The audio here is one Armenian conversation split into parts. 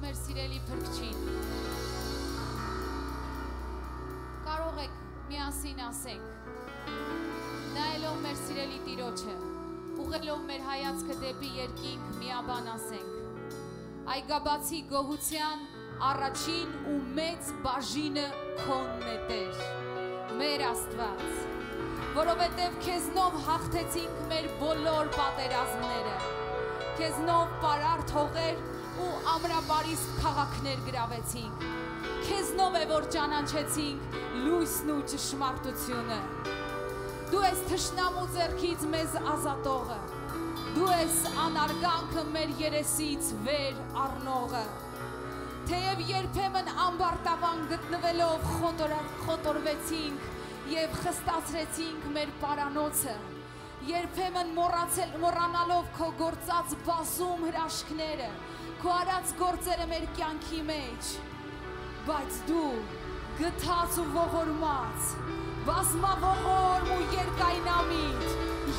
մեր սիրելի Փրկչին։ Կարող եք միասին ասենք, նայելով մեր սիրելի Տիրոջը, ուղղելով մեր հայացքը դեպի երկինք, միաբան ասենք. Այգաբացի գոհության առաջին ու մեծ բաժինը քոնն է Տեր, մեր Աստված, որովհետև քեզնով հաղթեցինք մեր բոլոր պատերազմները, քեզնով պարարտ հողեր ու ամրապարիստ քաղաքներ գրավեցինք, քեզնով է, որ ճանաչեցինք լույսն ու ճշմարտությունը։ Դու ես թշնամու ձեռքից մեզ ազատողը, դու ես անարգանքը մեր երեսից վեր առնողը, թեև երբեմն ամբարտավան գտնվելով խոտորվեցինք և խստացրեցինք մեր պարանոցը, երբեմն մոռանալով քո գործած բազում հրաշքները, քո արած գործերը մեր կյանքի մեջ, բայց դու գթած ու ողորմած, բազմավորմ ու երկայնամիտ,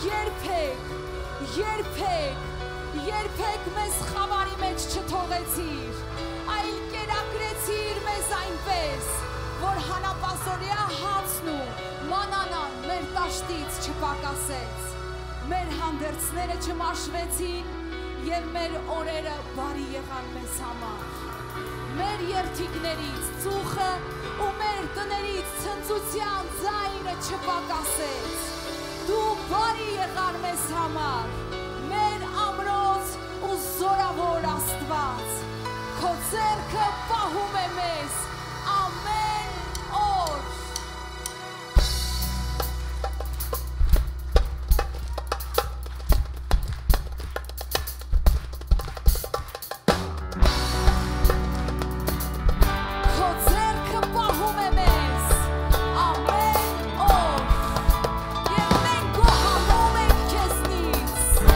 երբեք մեզ խավարի մեջ չթողեցիր, այլ կերակրեցիր մեզ այնպես, որ հանապազորյա հացն ու մանանան մեր տաշտից չպակասեց, մեր հանդերձները չմաշվեցին և մեր օրերը բարի եղան մեզ համար, մեր երդիկներից ծուխը ու մեր տներից ցնծության ձայնը չպակասեց, դու բարի եղար մեզ համար, մեր ամրոց ու զորավոր Աստված, քո ձեռքը պահում է մեզ ամեն օր։ Քո ձեռքը պահում է մեզ ամեն օր, և մենք գոհանում ենք քեզնից։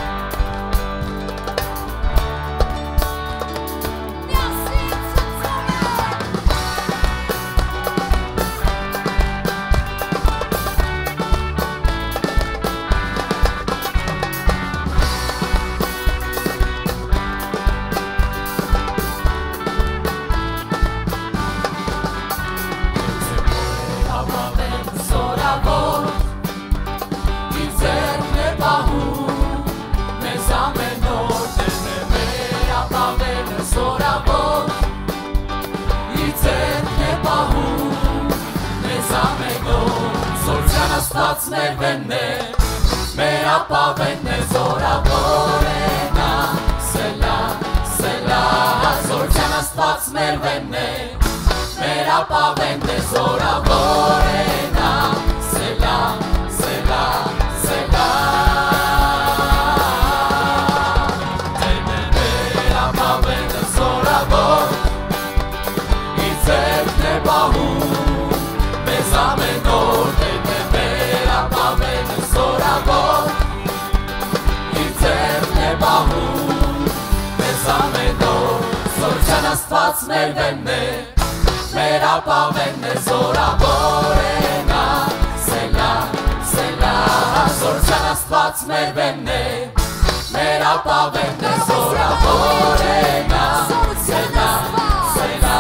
Աստված մեր վենն է, մեր ապավենն է, զորավոր է նա, սելա, սելա, զորության Աստված մեր վենն է, մեր ապավենն է, զորավոր է նա, սելա, սելա, սելա, Տերն է մեր ապավենը զորավոր, իր ձեռքն է պահում, մեզ ամեն օր, ապավենը զորավոր, իր ձեռքն է պահում, մեզ ամեն օր, զորության Աստված մեր վենն է, մեր ապավենն է, զորավոր է նա, սելա, սելա, զորության Աստված մեր վենն է, մեր ապավենն է, զորավոր է նա, սելա, սելա,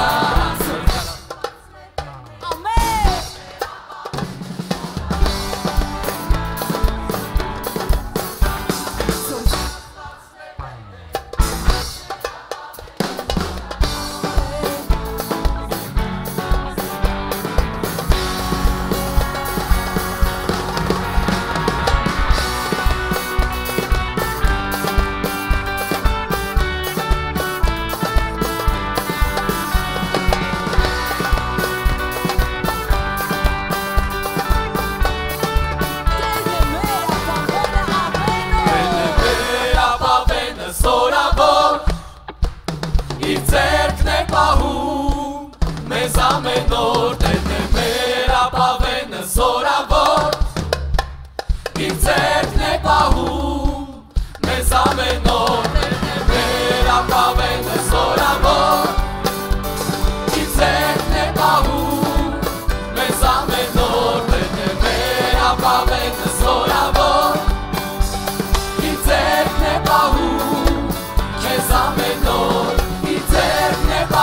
մեզ ամեն օր, Տերն է մեր ապավենը զորավոր, իր ձեռքն է պահում, մեզ ամեն օր, Տերն է մեր ապավենը զորավոր, իր ձեռքն է պահում, մեզ ամեն օր, Տերն է մեր ապավենը զորավոր, իր ձեռքն է պահում, քեզ ամեն օր, իր ձեռքն է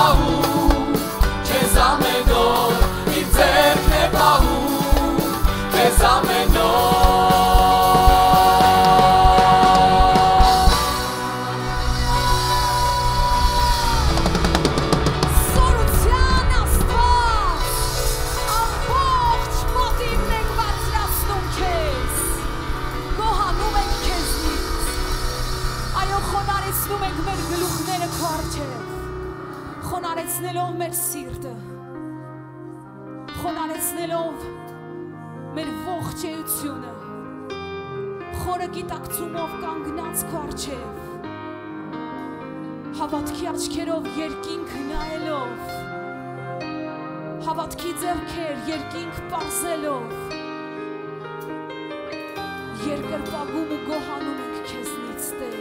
ենք մեր գլուխները քո առջև, խոնարեցնելով մեր սիրտը, խոնարեցնելով մեր ողջեությունը, խորը գիտակցումով կանգնած քո առջև, հավատքի աչքերով երկինք նայելով, հավատքի ձեռքեր երկինք պարզելով, երկրպագում ու գոհանում ենք քեզնից, Տեր։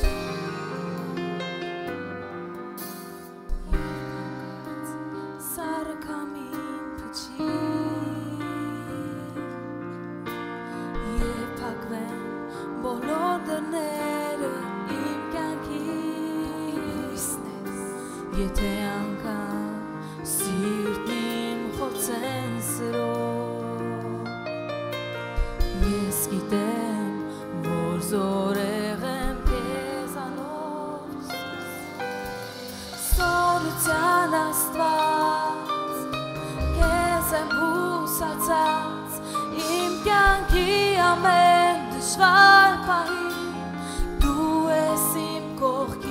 Եթե անգամ սիրտն իմ խոցեն սրով, ես գիտեմ, որ զորեղ եմ քեզանով, սորության Աստված, քեզ եմ հուսացած, իմ կյանքի ամեն դժվար պահի, դու ես իմ կողքի,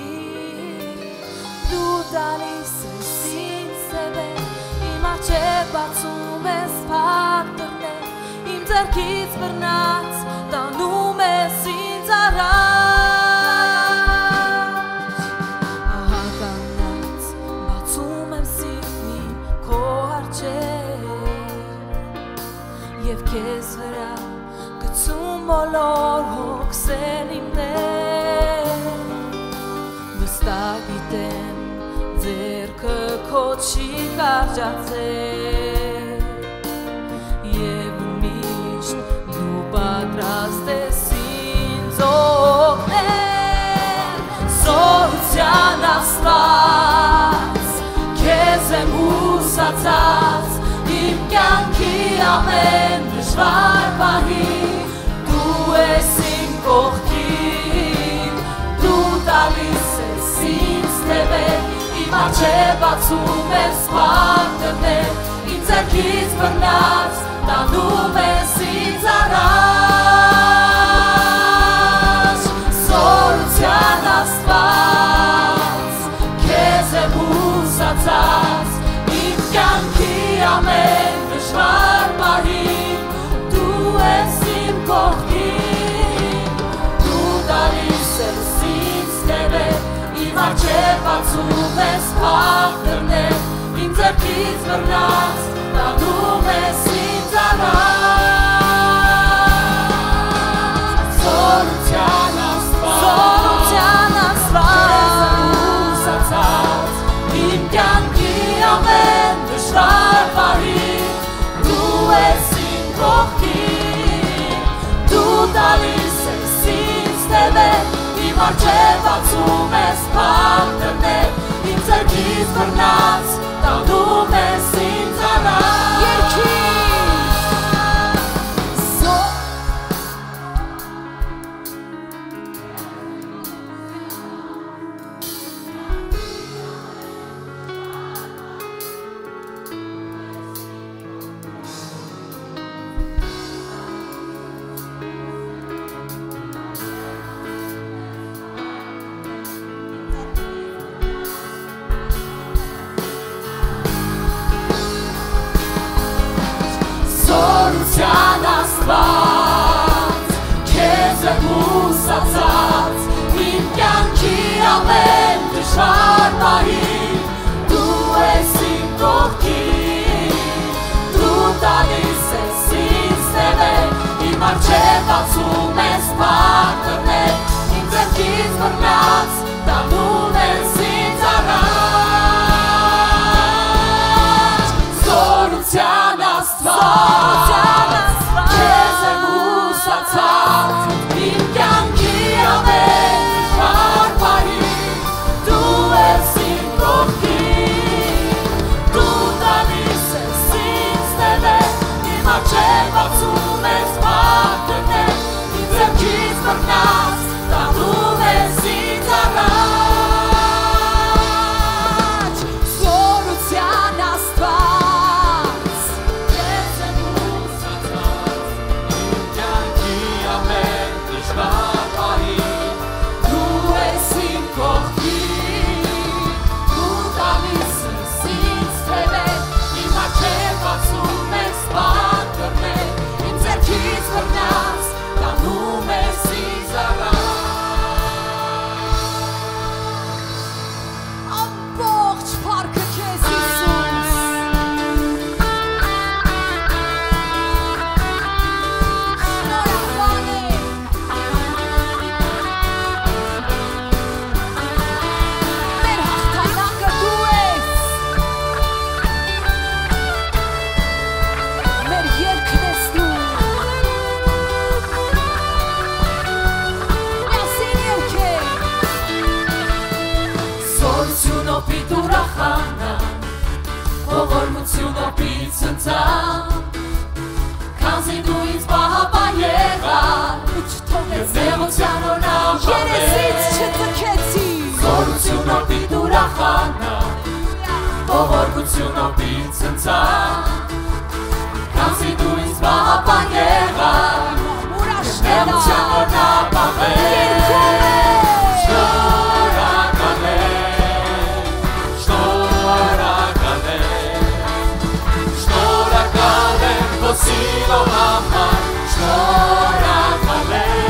Դալիս ես ինձ սևեր, իմ արջև բացում ես փակ դռներ, իմ ձեռքից բռնած տանում ես ինձ առաջ, ահա կանգնած բացում եմ սիրտն իմ քո առջև, և քեզ վրա գցում բոլոր հոգսեր իմներ, վստահ գիտեմ ձեռքը քո չի կարճացել, և միշտ դու պատրաստ ես ինձ օգնել, զորության Աստված, քեզ եմ հուսացած, իմ կյանքի ամեն դժվար պահի, դու ես իմ կողքին, դու տալիս ես ինձ թևեր, Իմ արջև բացում ես փակ դռներ, իմ ձեռքից բռնած տանում ես ինձ առաջ, զորության Աստված, քեզ եմ հուսացած, իմ կյանքի ամեն դժվար պահին, դու ես իմ կողքին, դու տալիս ես ինձ թևեր, Իմ արջև բացում ես փակ դռներ, իմ ձեռքից բռնած տանում ես ինձ առաջ, զորության Աստված, իմ կյանքի ամեն դժվար պահին, դու ես իմ կողքին, դու տալիս ես ինձ թևեր, Իմ արջև բացում ես փակ դռներ, իմ ձեռքից բռնած տանում ես ինձ առաջ, Զորության Աստված, քեզ եմ հուսացած, իմ կյանքի ամեն դժվար պահին, դու ես իմ կողքին, դու տալիս ես ինձ թևեր, իմ արջև բացում ես փակ դռներ, իմ ձեռքից բռնած տանում ես ինձ առաջ, զորության Աստված, քեզ եմ հուսացած, իմ կյանքի ամեն դժվար պահին, դու ես իմ կողքին, դու տալիս ես ինձ թևեր, իմ արջև բացում ես փակ դռներ, իմ ձեռքից բռնած Սորություն ովից ընծան Քանզի դու ինձ պահապան եղար Եվ նեղության օրնամ Երեսից չթքեցի Զորություն ովիտ ուրախանա Ողորգություն ովից ընծան Քանզի դու ինձ պահապան եղար Նեղության օրնամ Շնորհակալ եմ քո սիրո համար Շնորհակալ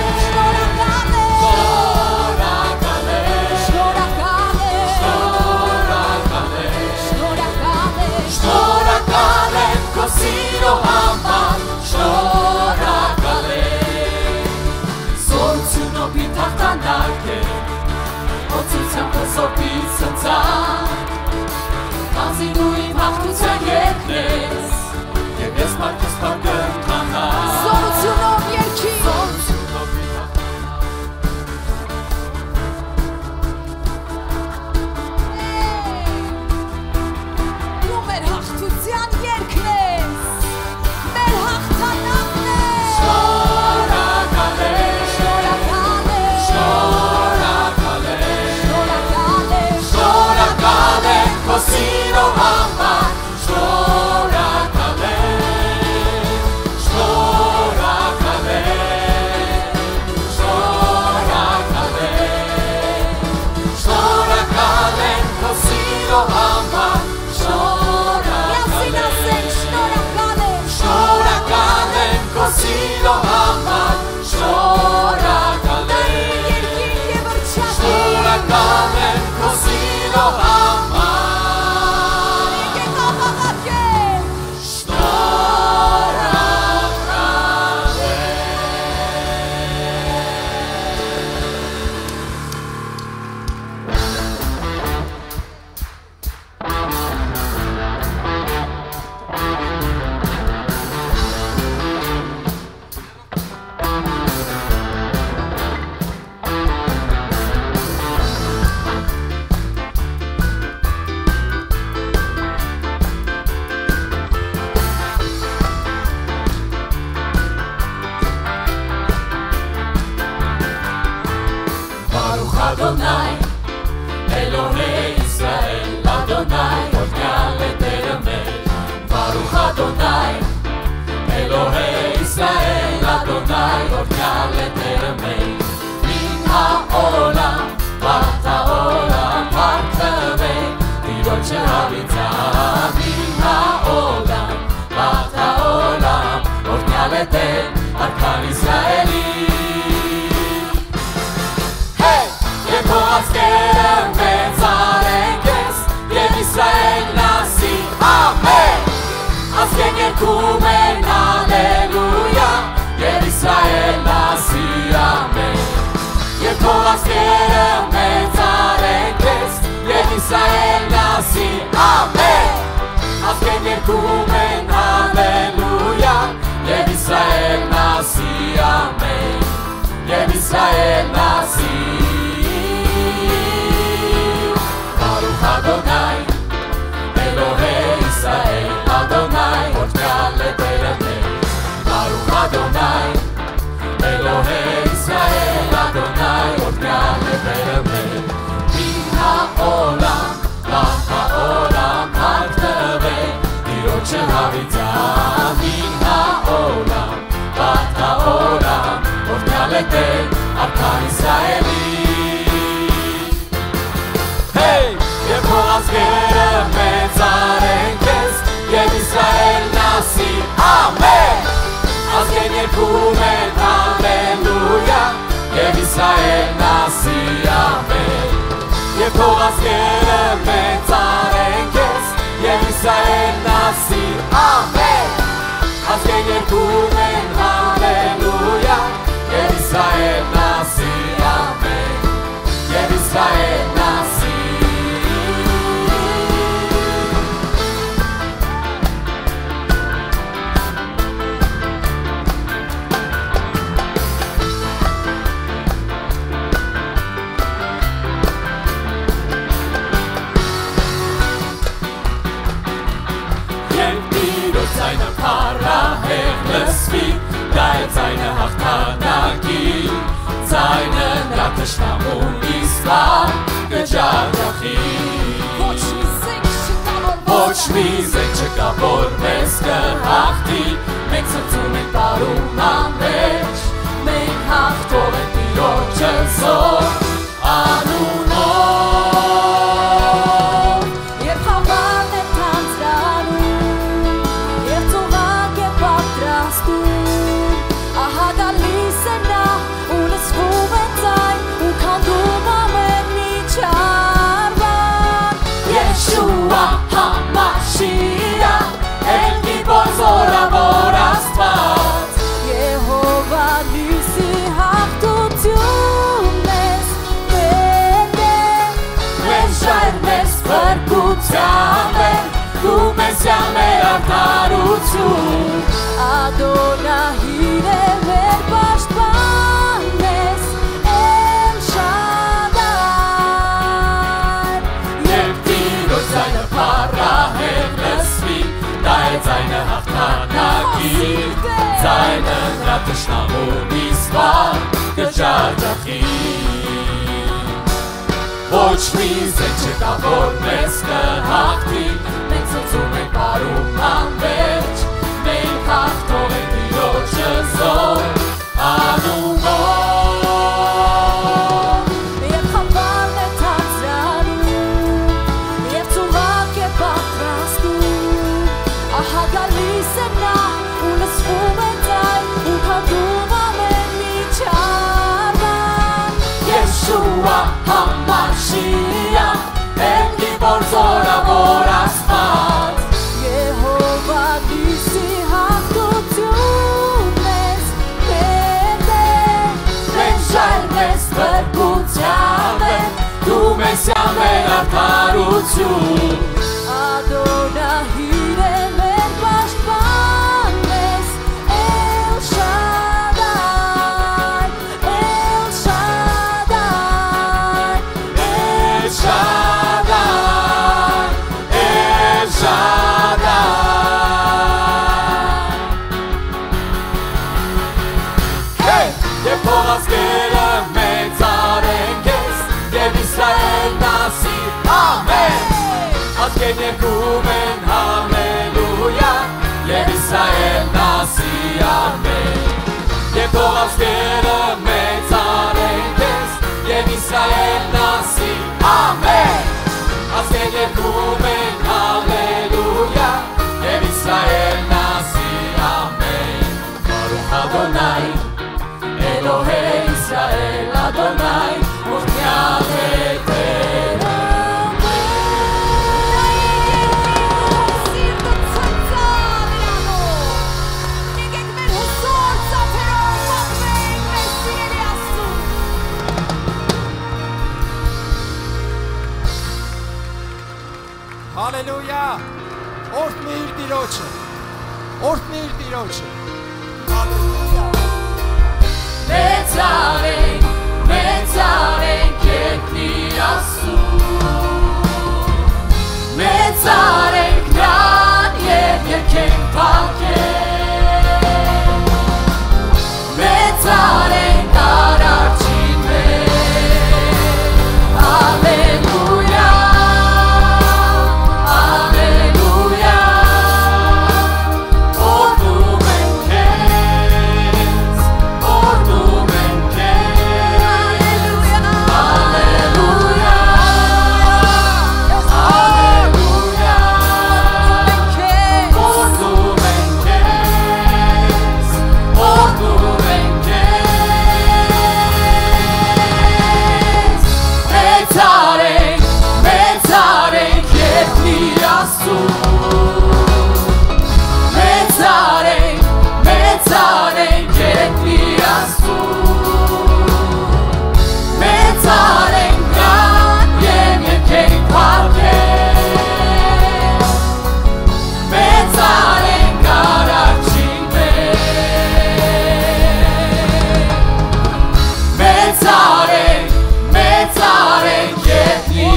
եմ քո սիրո համար Շնորհակալ եմ Զորությունով ինձ հաղթանակ է Օծությամբ քոսովից ընծան Քանզի դու իմ հաղթության երգն ես Եվ ես պարկես պարկընդանա Զորությունով երգի Զորությունով ինձ Դու մեր հաղթության երգն ես Մեր հաղթանակն ես Շնորհակալ եմ Շնորհակալ եմ Շնորհակալ եմ Շնորհակալ եմ Շնորհակալ եմ քո սիրո համար Շնորհակալ եմ Շնորհակալ եմ Շնորհակալ եմ Շնորհակալ եմ քո սիրո համար Միասին ասենք շնորհակալ եմ Շնորհակալ եմ քո սիրո համար Շնորհակալ եմ Երկիր և ըրճակիր Շնորհակալ եմ քո սիրո համար Եկեք աղաղակենք Շնորհակալ եմ Baruch Adonai, Elohei Israel, Adonai, Ornyal Eteremel. Baruch Adonai, Elohei Israel, Adonai, Ornyal Eteremel. Min ha'olam, בת העולם, הרחבי, תירות שהביצה. מן העולם, בת העולם, Ornyal Eter, ארכן ישראלי. Yehoaz kerem bezarekes Yev Yisrael nasi Amen Azken yerkumen Halleluja Yev Yisrael nasi Amen Yehoaz kerem bezarekes Yev Yisrael nasi Amen Azken yerkumen Halleluja Yev Yisrael nasi Amen Yev Yisrael nasi Baruch Adonai, Elohei Israel, Adonai, Ornyal Eteremel. Baruch Adonai, Elohei Israel, Adonai, Ornyal Eteremel. Min ha'olam, בת העולם, הרחבי, תירות שהביצה. מן העולם, בת העולם, Ornyal Eter, ארכן ישראלי. Yehoaz kerem bezarekes Yev Yisrael nasi Amen Azken yerkumen Halleluja Yev Yisrael nasi Amen Yehoaz kerem bezarekes Yev Yisrael nasi Amen Azken yerkumen Halleluja Yev Yisrael nasi Amen Yev Yisrael nasi תשתמון ישראל ג'ג'חי Ոչ մի զենք չկավոր մեզ կհաղթի Մենք ծծում ենք բարում ամեջ Մենք հաղթող ենք Տիրոջը զոր անունով Երբ խավարն է թանձրանում Երբ ծուղակ է պատրաստում Ահա գալիս է նա ու լսվում է ձայն ու քանդում ամեն միջարվան Yeshua HaMashiach El Gibor Զորավոր Աստված Եհովա լույսի հաղթությունն ես պետք է Մեր ժայռ մեզ փրկությամբ է Դու մեզ մեր արդարություն Ադոնահիր է մեր պաշտպանն ես El Shaddai Երբ Տիրոջ ձայնը փառահեղ լսվի Դա է ձայնը հաղթանակի Ձայնը նրա թշնամուն իսվար կջաջախի Ոչ մի զենք չկա որ մեզ կհաղթի Մենք ծծում ենք բարում անվերջ Մենք հաղթող ենք Տիրոջը զոր անունով Երբ խավարն է թանձրանում Երբ ծուղակ է պատրաստում Ահա գալիս է նա ու լսվում է ձայն ու քանդում ամեն միջարվան Yeshua HaMashiach El Gibor Զորավոր Աստված Եհովա լույսի հաղթությունն ես պետք է Մենք ժայռ մեզ փրկությամբ է Դու մեզ մեր արդարություն Ադոնահիր է մեր պաշտպանն ես El Shaddai El Shaddai El Shaddai El Shaddai Hey! Եվ փող ազգերը մեծարեն քեզ Եվ Իսրայել նասի ամեն Ազգեր երգում են հալելույա Եվ Իսրայել նասի ամեն Եվ թող ազգերը մեծարեն քեզ Եվ Իսրայել նասի ամեն Ազգեր երգում են հալելույա Եվ Իսրայել նասի ամեն Բարուխ Ադոնայ Էլոհե Իսրայել Ադոնայ Օրհնյալ է Տերը Հալելույա Օրհնիր Տիրոջը Օրհնիր Տիրոջը Հալելույա Մեծարենք երկնի Աստծուն Մեծարենք նրան և երգենք փառքենք Մեծարենք արարչին մեր Հալելույա Հալելույա Օրհնում ենք քեզ Օրհնում ենք քեզ Հալելույա Հալելույա Օրհնում ենք քեզ Օրհնում ենք քեզ Մեծարենք երկնի Աստծուն Մեծարենք երկնի Աստծուն Մեծարենք նրան և երգենք փառքենք Մեծարենք արարչին մեր Մեծարենք երկնի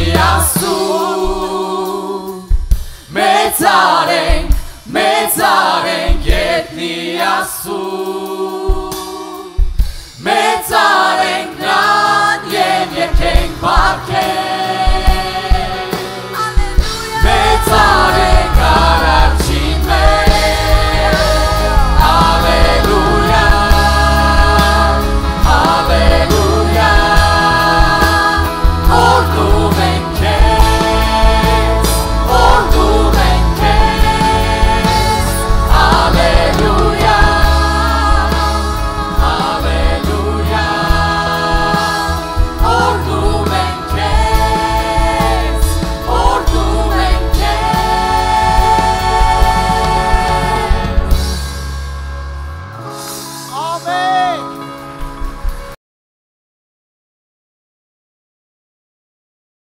Աստծուն Մեծարենք երկնի Աստծուն Մեծարենք